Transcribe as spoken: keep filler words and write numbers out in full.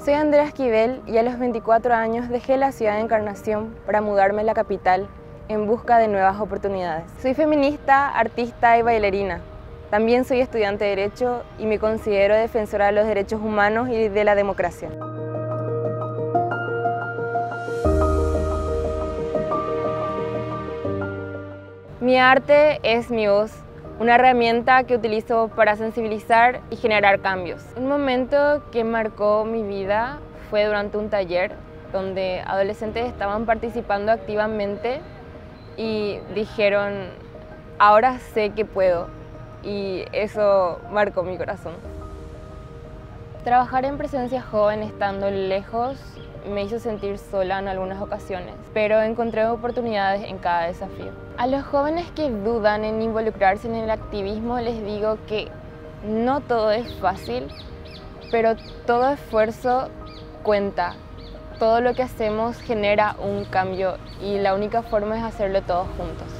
Soy Andrea Esquivel y a los veinticuatro años dejé la ciudad de Encarnación para mudarme a la capital en busca de nuevas oportunidades. Soy feminista, artista y bailarina. También soy estudiante de Derecho y me considero defensora de los derechos humanos y de la democracia. Mi arte es mi voz, una herramienta que utilizo para sensibilizar y generar cambios. Un momento que marcó mi vida fue durante un taller donde adolescentes estaban participando activamente y dijeron, ahora sé que puedo, y eso marcó mi corazón. Trabajar en Presencia Joven estando lejos me hizo sentir sola en algunas ocasiones, pero encontré oportunidades en cada desafío. A los jóvenes que dudan en involucrarse en el activismo les digo que no todo es fácil, pero todo esfuerzo cuenta. Todo lo que hacemos genera un cambio y la única forma es hacerlo todos juntos.